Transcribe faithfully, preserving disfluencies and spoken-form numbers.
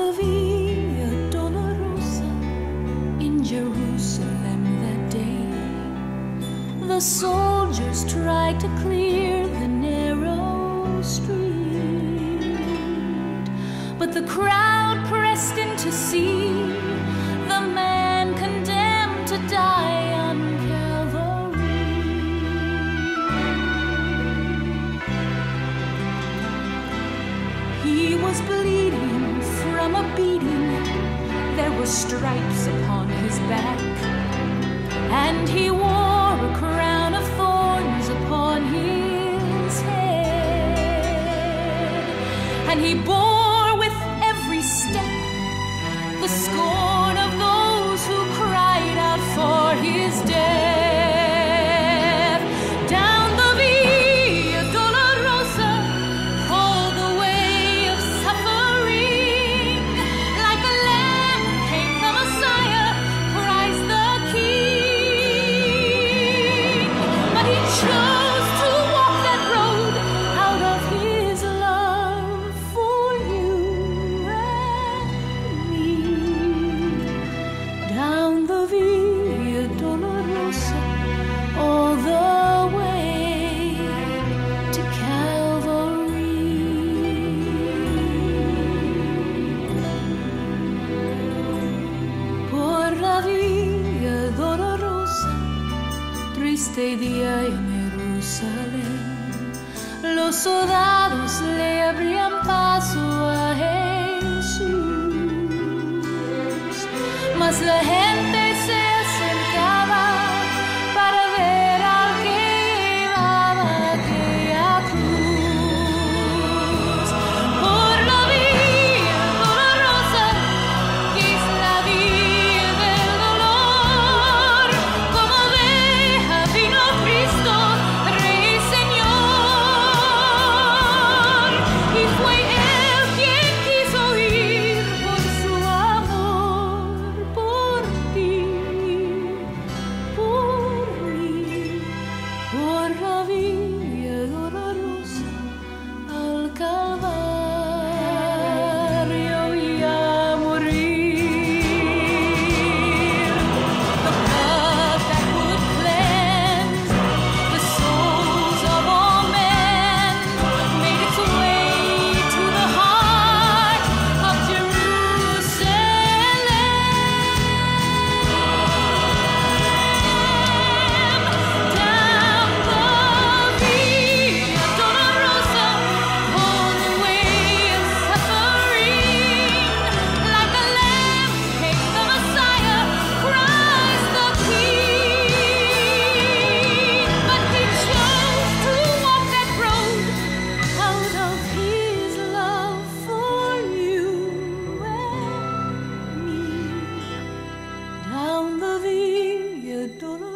the Via Dolorosa in Jerusalem that day, the soldiers tried to clear the narrow street, but the crowd pressed in to see the man condemned to die on Calvary. He was bleeding from a beating, there were stripes upon his back, and he wore a crown of thorns upon his head, and he bore with every step the scorn of those who cried out for his death. Down the Via Dolorosa, called the way of suffering, like a lamb came the Messiah, Christ the King. But he chose to walk that road out of his love for you and me. Down the Via Dolorosa, all the way to Calvary. Por la Via Dolorosa, triste día en Jerusalén, los soldados le abrían paso a Jesús, mas la gente se acercaba para ver al que llevaba aquella cruz. Por la Via Dolorosa, que es la vía del dolor, como oveja vino Cristo, Rey y Señor, y fue Él quien quiso ir por su amor, por ti, por mí, por la Via Dolorosa al Calvario y a morir. The blood that would cleanse the souls of all men made its way to the heart of Jerusalem. Down the Via Dolorosa, all the way of suffering, like a lamb came the Messiah, Christ the King. But he chose to walk that road out of his love for you and me. Down the Via Dolorosa.